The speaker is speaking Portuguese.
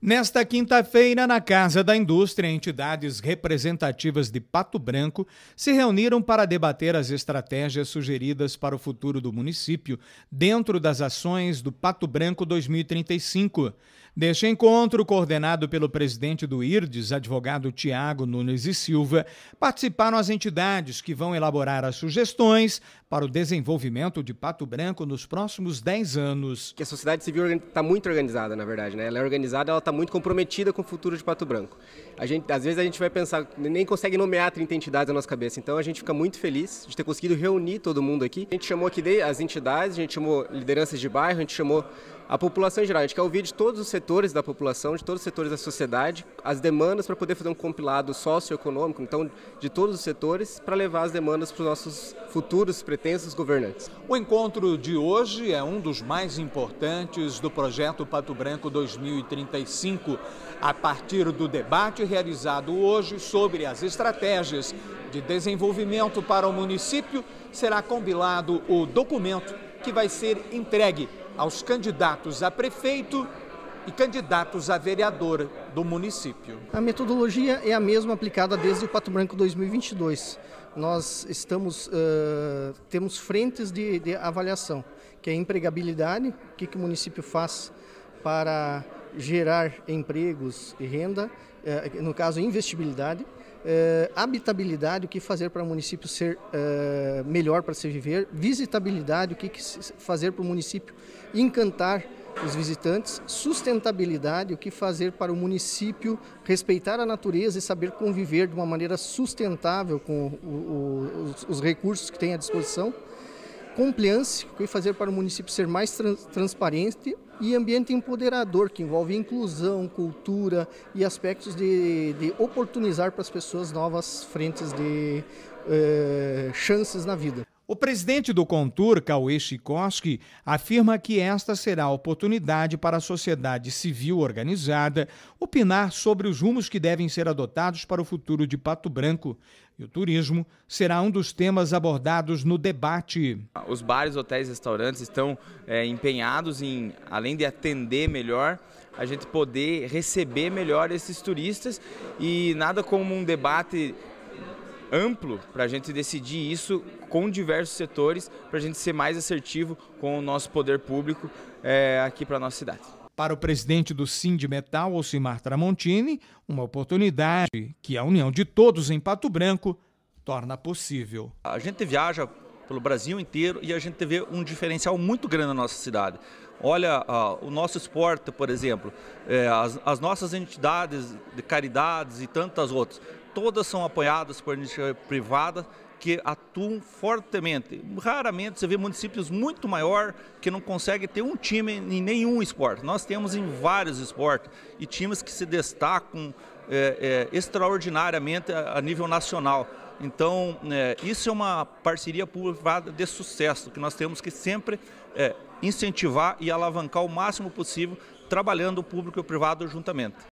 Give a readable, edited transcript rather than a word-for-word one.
Nesta quinta-feira, na Casa da Indústria, entidades representativas de Pato Branco se reuniram para debater as estratégias sugeridas para o futuro do município dentro das ações do Pato Branco 2035. Deste encontro, coordenado pelo presidente do IRDES, advogado Tiago Nunes e Silva, participaram as entidades que vão elaborar as sugestões para o desenvolvimento de Pato Branco nos próximos 10 anos. A sociedade civil está muito organizada, na verdade, né? Ela é organizada, ela está muito comprometida com o futuro de Pato Branco. Às vezes a gente vai pensar, nem consegue nomear 30 entidades na nossa cabeça, então a gente fica muito feliz de ter conseguido reunir todo mundo aqui. A gente chamou aqui as entidades, a gente chamou lideranças de bairro, a gente chamou a população em geral. A gente quer ouvir de todos os setores da população, de todos os setores da sociedade, as demandas para poder fazer um compilado socioeconômico, então, de todos os setores, para levar as demandas para os nossos futuros pretensos governantes. O encontro de hoje é um dos mais importantes do projeto Pato Branco 2035, a partir do debate realizado hoje sobre as estratégias de desenvolvimento para o município, será compilado o documento que vai ser entregue aos candidatos a prefeito e candidatos a vereador do município. A metodologia é a mesma aplicada desde o Pato Branco 2022. Nós temos frentes de avaliação, que é a empregabilidade, o que o município faz para gerar empregos e renda, no caso investibilidade, habitabilidade, o que fazer para o município ser melhor para se viver, visitabilidade, o que fazer para o município encantar os visitantes, sustentabilidade, o que fazer para o município respeitar a natureza e saber conviver de uma maneira sustentável com os recursos que tem à disposição, compliance, o que fazer para o município ser mais transparente, e ambiente empoderador, que envolve inclusão, cultura e aspectos de oportunizar para as pessoas novas frentes de chances na vida. O presidente do Contur, Cauê Chikoski, afirma que esta será a oportunidade para a sociedade civil organizada opinar sobre os rumos que devem ser adotados para o futuro de Pato Branco. E o turismo será um dos temas abordados no debate. Os bares, hotéis e restaurantes estão empenhados em, além de atender melhor, a gente poder receber melhor esses turistas, e nada como um debate amplo para a gente decidir isso com diversos setores, para a gente ser mais assertivo com o nosso poder público aqui para a nossa cidade. Para o presidente do Sindimetal, Ocimar Tramontini, uma oportunidade que a união de todos em Pato Branco torna possível. A gente viaja pelo Brasil inteiro e a gente vê um diferencial muito grande na nossa cidade. Olha, o nosso esporte, por exemplo, as nossas entidades de caridades e tantas outras, todas são apoiadas por iniciativa privada que atuam fortemente. Raramente você vê municípios muito maiores que não conseguem ter um time em nenhum esporte. Nós temos em vários esportes e times que se destacam extraordinariamente a nível nacional. Então, isso é uma parceria público-privada de sucesso, que nós temos que sempre incentivar e alavancar o máximo possível, trabalhando o público e o privado juntamente.